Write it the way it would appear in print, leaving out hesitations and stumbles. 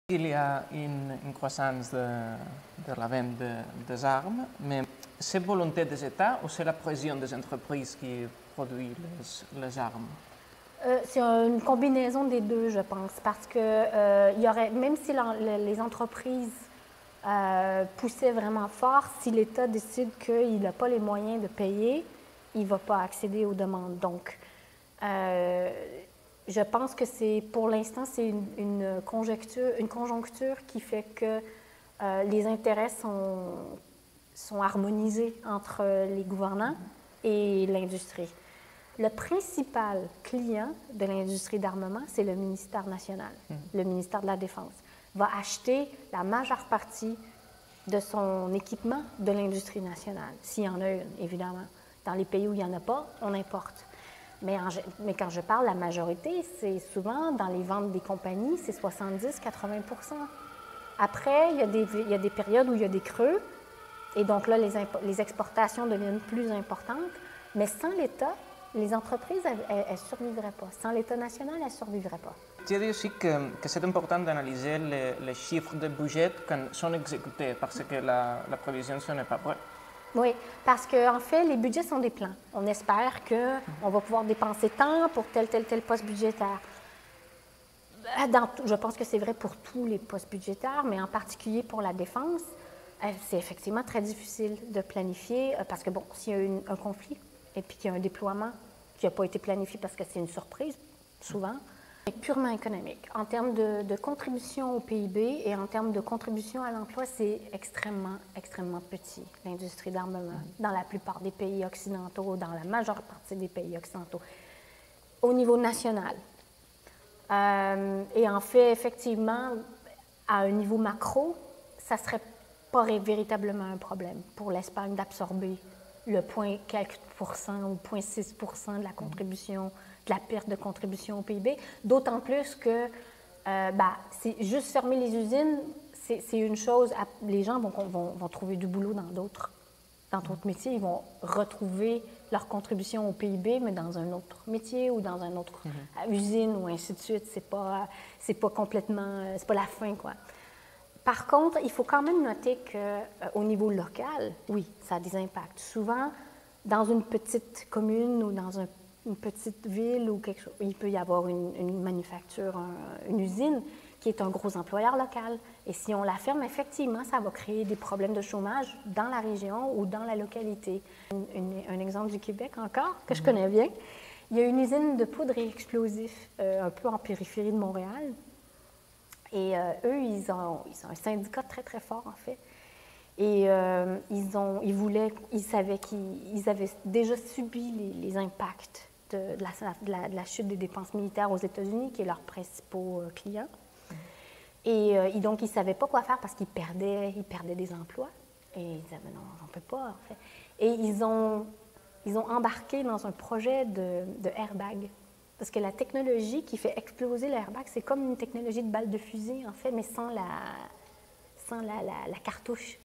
Il y a une croissance de la vente des armes, mais c'est volonté des États ou c'est la pression des entreprises qui produit les armes? C'est une combinaison des deux, je pense, parce que y aurait, même si les entreprises poussaient vraiment fort, si l'État décide qu'il n'a pas les moyens de payer, il ne va pas accéder aux demandes. Donc, je pense que pour l'instant, c'est une conjoncture qui fait que les intérêts sont harmonisés entre les gouvernants et l'industrie. Le principal client de l'industrie d'armement, c'est le ministère national, le ministère de la Défense. Va acheter la majeure partie de son équipement de l'industrie nationale, s'il y en a une, évidemment. Dans les pays où il n'y en a pas, on importe. Mais quand je parle de la majorité, c'est souvent dans les ventes des compagnies, c'est 70-80 %. Après, il y a des périodes où il y a des creux, et donc là, les exportations deviennent plus importantes, mais sans l'État, les entreprises, elles ne survivraient pas. Sans l'État national, elles ne survivraient pas. Tu as dit aussi que c'est important d'analyser les chiffres de budget quand ils sont exécutés, parce que la prévision, ce n'est pas vrai. Oui, parce qu'en fait, les budgets sont des plans. On espère qu'on va pouvoir dépenser tant pour tel poste budgétaire. Je pense que c'est vrai pour tous les postes budgétaires, mais en particulier pour la défense, c'est effectivement très difficile de planifier parce que, bon, s'il y a un conflit et puis qu'il y a un déploiement qui n'a pas été planifié parce que c'est une surprise, souvent, c'est purement économique. En termes de contribution au PIB et en termes de contribution à l'emploi, c'est extrêmement, extrêmement petit, l'industrie d'armement, dans la plupart des pays occidentaux, dans la majeure partie des pays occidentaux, au niveau national. Et en fait, effectivement, à un niveau macro, ça ne serait pas véritablement un problème pour l'Espagne d'absorber le point quelques pourcent ou 0,6 % de la contribution, de la perte de contribution au PIB, d'autant plus que c'est juste fermer les usines, c'est une chose, les gens vont trouver du boulot dans d'autres métiers, ils vont retrouver leur contribution au PIB, mais dans un autre métier ou dans un autre usine ou ainsi de suite, c'est pas complètement, c'est pas la fin, quoi. Par contre, il faut quand même noter qu'au niveau local, oui, ça a des impacts. Souvent, dans une petite commune ou dans une petite ville ou quelque chose, il peut y avoir une manufacture, une usine qui est un gros employeur local. Et si on la ferme, effectivement, ça va créer des problèmes de chômage dans la région ou dans la localité. Un exemple du Québec encore, que je connais bien, il y a une usine de poudre et explosifs un peu en périphérie de Montréal. Et eux, ils ont un syndicat très, très fort, en fait. Et ils savaient qu'ils avaient déjà subi les impacts de la chute des dépenses militaires aux États-Unis, qui est leur principal client. Et donc, ils ne savaient pas quoi faire parce qu'ils perdaient des emplois. Et ils disaient, mais non, on ne peut pas, en fait. Et ils ont embarqué dans un projet de airbag. Parce que la technologie qui fait exploser l'airbag, c'est comme une technologie de balle de fusil, en fait, mais sans la cartouche.